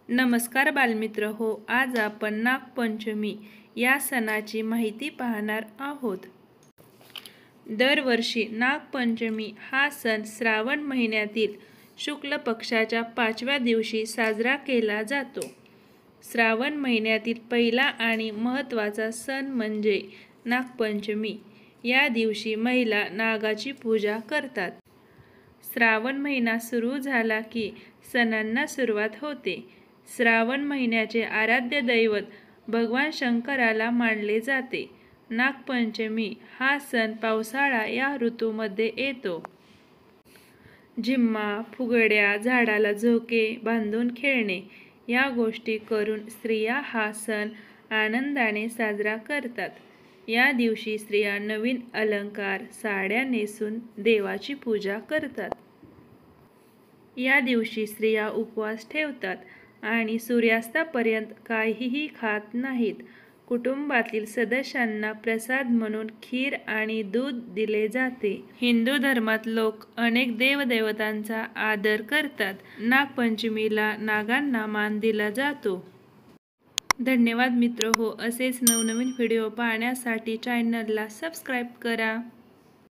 नमस्कार बालमित्र हो, आज आपण नागपंचमी या सणाची माहिती पाहणार आहोत। दरवर्षी नागपंचमी हा सण श्रावण महिन्यातील शुक्ल पक्षाच्या 5व्या दिवशी साजरा केला जातो। श्रावण महिन्यातील पहिला आणि महत्त्वाचा सण म्हणजे नागपंचमी। या दिवशी महिला नागाची पूजा करतात। श्रावण महिना सुरू झाला की सणांना सुरुवात होते। श्रावण महिन्याचे आराध्य दैवत भगवान शंकराला मानले जाते। नागपंचमी हा सण पावसाळा या ऋतूमध्ये येतो। झिम्मा, फुगड्या, झाडाला झोके बांधून खेळणे या गोष्टी करून स्त्रिया हा सण आनंदाने साजरा करतात। या दिवशी स्त्रिया नवीन अलंकार, साड्या नेसून देवाची पूजा करतात। या दिवशी स्त्रिया उपवास ठेवतात आणि सूर्यास्तापर्यंत काहीही खात नाहीत। कुटुंबातील सदस्यांना प्रसाद म्हणून खीर आणि दूध दिले जाते। हिंदू धर्मात लोक अनेक देवदेवतांचा आदर करतात। नागपंचमीला नागांना मान दिला जातो। धन्यवाद मित्र हो, असेच नवनवीन व्हिडिओ पाहण्यासाठी चॅनलला सबस्क्राईब करा।